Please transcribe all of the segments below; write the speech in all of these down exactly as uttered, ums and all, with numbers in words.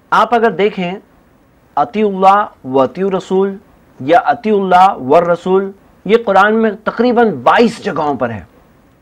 आप अगर देखें अतीउल्लाह व अतीउ रसूल या अतीउल्लाह व रसूल, ये कुरान में तकरीबन बाईस जगहों पर है।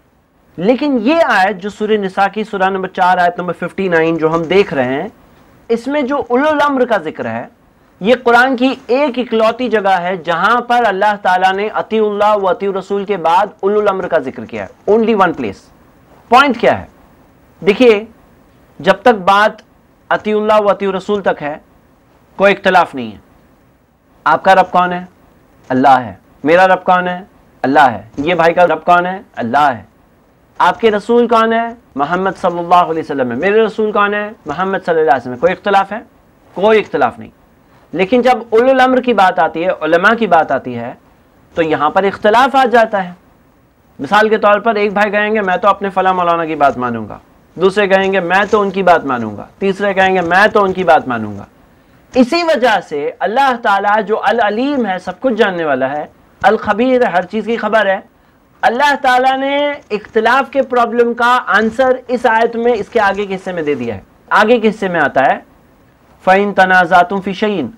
लेकिन ये आयत जो सूरह निसा की सूरह नंबर चार आयत नंबर उनसठ जो हम देख रहे हैं, इसमें जो उलुल अम्र का जिक्र है, ये कुरान की एक इकलौती जगह है जहां पर अल्लाह ताला ने अतीउल्लाह व अतीउ रसूल के बाद उलुल अम्र का जिक्र किया है। Only one place. पॉइंट क्या है? देखिए, जब तक बात अतीउल्लाह व अतीउ रसूल तक है कोई इख्तलाफ नहीं है। आपका रब कौन है? अल्लाह है। मेरा रब कौन है? अल्लाह है। ये भाई का रब कौन है? अल्लाह है। आपके रसूल कौन है? मोहम्मद सल्लल्लाहु अलैहि वसल्लम है। मेरे रसूल कौन है? मोहम्मद सल्लल्लाहु अलैहि वसल्लम। कोई इख्तलाफ है? कोई इख्तलाफ नहीं। लेकिन जब उलुल अम्र की बात आती है, उलमा की बात आती है, तो यहां पर इख्तलाफ आ जाता है। मिसाल के तौर पर एक भाई कहेंगे मैं तो अपने फला मौलाना की बात मानूंगा, दूसरे कहेंगे मैं तो उनकी बात मानूंगा, तीसरे कहेंगे मैं तो उनकी बात मानूंगा। इसी वजह से अल्लाह ताला जो अल अलीम है, सब कुछ जानने वाला है, अल खबीर है, हर चीज की खबर है, अल्लाह ताला ने इख्तिलाफ के प्रॉब्लम का आंसर इस आयत में इसके आगे के हिस्से में दे दिया है। आगे के हिस्से में आता है फ़इन तनाज़ातुम फ़ी शैइन,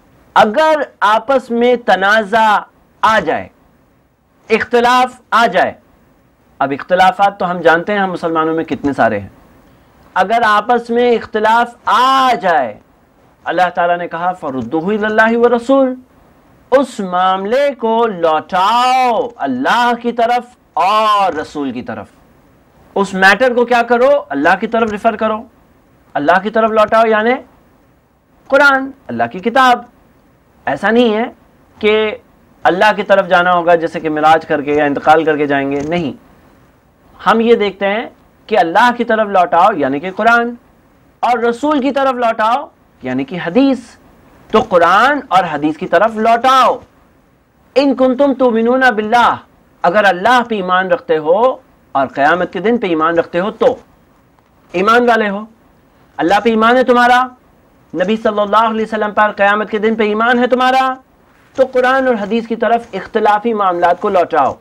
अगर आपस में तनाज़ा आ जाए, इख्तिलाफ आ जाए। अब इख्तिलाफात तो हम जानते हैं हम मुसलमानों में कितने सारे हैं। अगर आपस में इख्तिलाफ आ जाए, अल्लाह ताला ने कहा फरुद्दुहु इलल्लाहि व रसूल, उस मामले को लौटाओ अल्लाह की तरफ और रसूल की तरफ। उस मैटर को क्या करो? अल्लाह की तरफ रिफर करो, अल्लाह की तरफ लौटाओ, यानी कुरान, अल्लाह की किताब। ऐसा नहीं है कि अल्लाह की तरफ जाना होगा जैसे कि मिराज करके या इंतकाल करके जाएंगे, नहीं। हम ये देखते हैं कि अल्लाह की तरफ लौटाओ यानी कि कुरान, और रसूल की तरफ लौटाओ यानी कि हदीस। तो कुरान और हदीस की तरफ लौटाओ। इन कुंतुम तुमिनूना बिल्लाह, अगर अल्लाह पे ईमान रखते हो और क़यामत के दिन पे ईमान रखते हो तो ईमान वाले हो। अल्लाह पे ईमान है तुम्हारा, नबी सल्लल्लाहु अलैहि वसल्लम पर क़यामत के दिन पे ईमान है तुम्हारा, तो कुरान और हदीस की तरफ इख्तिलाफी मामलात को लौटाओ।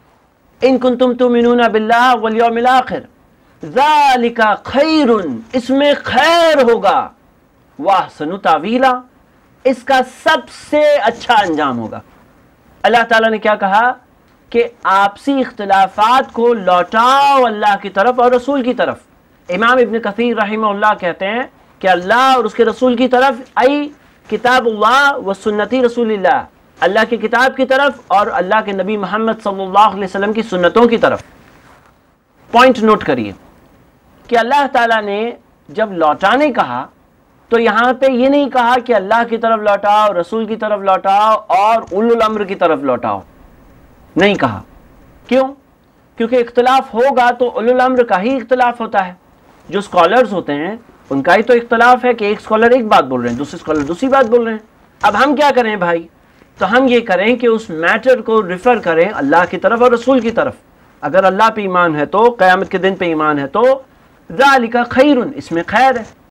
इन कुंतुम तुमिनूना बिल्लाह वल यौमिल आखिर ज़ालिका खैरुन, इसमें खैर होगा, वाहसनु तावीला, इसका सबसे अच्छा अंजाम होगा। अल्लाह ताला ने क्या कहा कि आपसी इख्तिलाफात को लौटाओ अल्लाह की तरफ और रसूल की तरफ। इमाम इब्न कसीर रहमहुल्लाह कहते हैं कि अल्लाह और उसके रसूल की तरफ आई किताबुल्लाह व सुन्नती रसूलिल्लाह, अल्लाह की किताब की तरफ और अल्लाह के नबी मोहम्मद सल्लल्लाहु अलैहि वसल्लम की सुन्नतों की तरफ। पॉइंट नोट करिए कि अल्लाह ताला ने जब लौटाने कहा तो यहां पे ये नहीं कहा कि अल्लाह की तरफ लौटाओ, रसूल की तरफ लौटाओ और उलुल अम्र की तरफ लौटाओ, नहीं कहा। क्यों? क्योंकि इख्तिलाफ होगा तो उलुल अम्र का ही इख्तिलाफ होता है। जो स्कॉलर्स होते हैं उनका ही तो इख्तिलाफ है कि एक स्कॉलर एक बात बोल रहे हैं, दूसरे स्कॉलर दूसरी बात बोल रहे हैं। अब हम क्या करें भाई? तो हम ये करें कि उस मैटर को रिफर करें अल्लाह की तरफ और रसूल की तरफ। अगर अल्लाह पे ईमान है तो, क़यामत के दिन पे ईमान है तो ज़ालिका खैरुन, इसमें खैर है।